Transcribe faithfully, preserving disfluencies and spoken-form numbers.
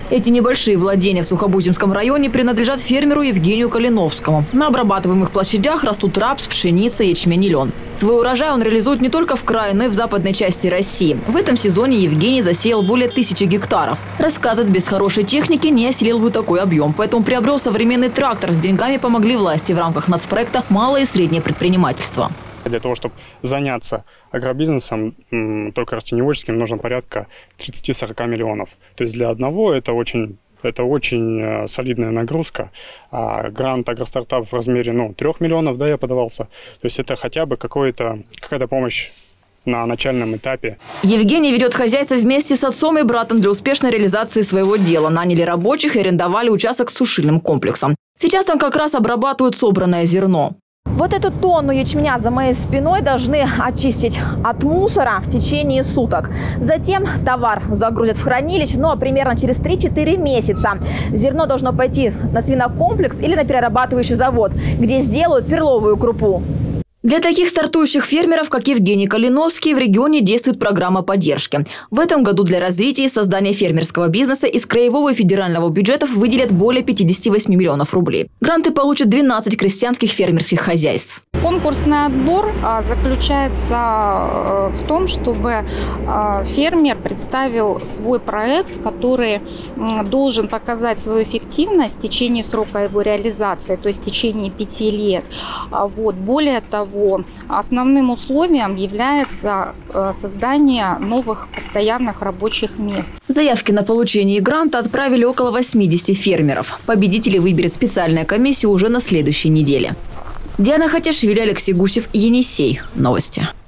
Эти небольшие владения в Сухобузимском районе принадлежат фермеру Евгению Калиновскому. На обрабатываемых площадях растут рапс, пшеница, ячмень и лен. Свой урожай он реализует не только в крае, но и в западной части России. В этом сезоне Евгений засеял более тысячи гектаров. Рассказывает, без хорошей техники не осилил бы такой объем. Поэтому приобрел современный трактор. С деньгами помогли власти в рамках нацпроекта «Малое и среднее предпринимательство». Для того, чтобы заняться агробизнесом, только растениеводческим, нужно порядка тридцати-сорока миллионов. То есть для одного это очень, это очень солидная нагрузка. А грант агростартап в размере ну, трех миллионов, да, я подавался. То есть это хотя бы какая-то помощь на начальном этапе. Евгений ведет хозяйство вместе с отцом и братом для успешной реализации своего дела. Наняли рабочих и арендовали участок с сушильным комплексом. Сейчас там как раз обрабатывают собранное зерно. Вот эту тонну ячменя за моей спиной должны очистить от мусора в течение суток. Затем товар загрузят в хранилище, ну а примерно через три-четыре месяца зерно должно пойти на свинокомплекс или на перерабатывающий завод, где сделают перловую крупу. Для таких стартующих фермеров, как Евгений Калиновский, в регионе действует программа поддержки. В этом году для развития и создания фермерского бизнеса из краевого и федерального бюджетов выделят более пятидесяти восьми миллионов рублей. Гранты получат двенадцать крестьянских фермерских хозяйств. Конкурсный отбор заключается в том, чтобы фермер представил свой проект, который должен показать свою эффективность в течение срока его реализации, то есть в течение пяти лет. Вот. Более того, основным условием является создание новых постоянных рабочих мест. Заявки на получение гранта отправили около восьмидесяти фермеров. Победителей выберет специальная комиссия уже на следующей неделе. Диана Хатишвили, Алексей Гусев, Енисей. Новости.